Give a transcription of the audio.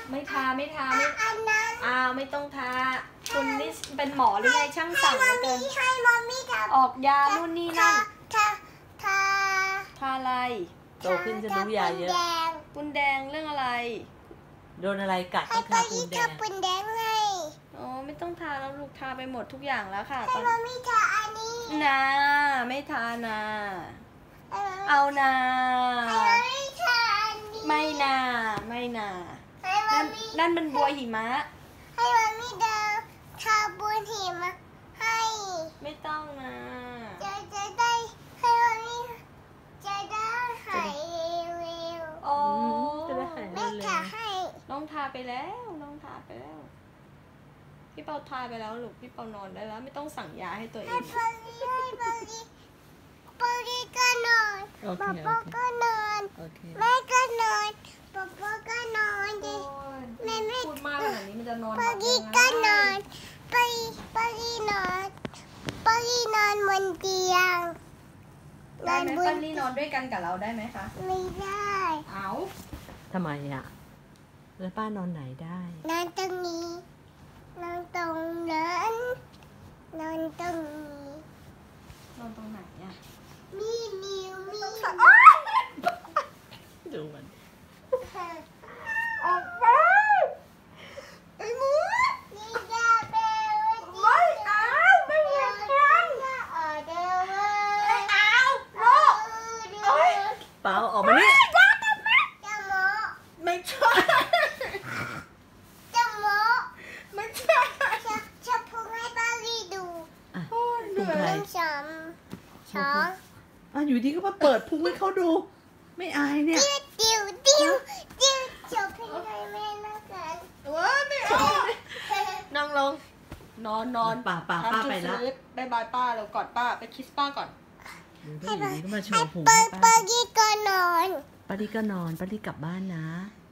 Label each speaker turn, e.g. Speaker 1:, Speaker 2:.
Speaker 1: ไม่ทาไม่ไม่ต้องทาคุณนี่เป็นหมอหรือไงช่างสั่งเหลือเกินออกยานู่นนี่นั่นทาอะไร
Speaker 2: โตขึ้นจะรู้ยาเยอะ
Speaker 1: ปุนแดงเรื่องอะไร
Speaker 2: โดนอะไรกัดก็ทาปูนแดง
Speaker 1: อ๋อไม่ต้องทาแล้วลูกทาไปหมดทุกอย่างแล้วค่ะตอน
Speaker 3: ไม่ทาอันนี้
Speaker 1: นาไม่ทานาเอานาไม่นานั่นเป็นบัวหิมะ
Speaker 3: ให้มันไม่เดินทาบัวหิมะให้
Speaker 1: ไม่ต้องนะ
Speaker 3: จะได้ให้มันจะได้หายเร็ว
Speaker 1: โอ้
Speaker 3: แม่ทาให้
Speaker 1: น้องทาไปแล้วพี่เปาทาไปแล้วลูกพี่เปานอนได้แล้วไม่ต้องสั่งยาให้ตัวเอง
Speaker 3: ให้ปารีก็นอนป๊าป๊าก็นอนแม่ก็นอนป๊าป๊าก็นอนดิ
Speaker 1: แม่ไม่พูดมากขนาดนี้มันจะนอน
Speaker 3: ปารีก็นอนปารีนอนบนเตียง
Speaker 1: ได้ไหมปารีนอนด้วยกันกับเราได้ไหมคะ
Speaker 3: ไม่ได้
Speaker 1: เอา
Speaker 2: ทำไมอ่ะแล้วป้านอนไหนได้
Speaker 3: นอนตรงนี้นอนตรงนั้นนอนตรงนี้
Speaker 1: นอนตรงไหนอ่ะ
Speaker 3: มี
Speaker 2: ดูมัน
Speaker 1: ออกไปไอ้หมู
Speaker 3: นี่จะเบล
Speaker 1: ไม่เอาไม่เหมือนกัน
Speaker 2: เปล่าออกมานี่
Speaker 1: ไม่ใช่ไม่ใช่
Speaker 3: จะพูดให้ปารีดู
Speaker 1: เหนื่อย
Speaker 3: ช้
Speaker 2: อนอยู่ดีก็มาเปิดพุงให้เขาดูไม่อายเนี่ย
Speaker 3: ดิวจบให้แม่นั่งกัน
Speaker 1: ไม่เอานั่งลงนอน
Speaker 2: ป้าไปแล้ว
Speaker 1: บายบายป้าเรากอดป้าไปคิสป้าก่อน
Speaker 2: อยู่ดีก็มาโชว์พุง
Speaker 3: ปารีก็นอน
Speaker 2: ป้าดีก็นอนป้าดีกลับบ้านนะ